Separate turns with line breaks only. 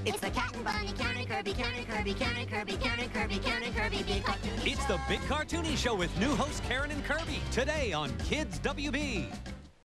It's the Cat and Bunny, Karen and Kirby, Karen and Kirby, Karen and Kirby, Karen and Kirby, Karen and Kirby, Big Cartoony
It's
Show.
the Big Cartoony Show with new hosts Karen and Kirby, today on Kids WB.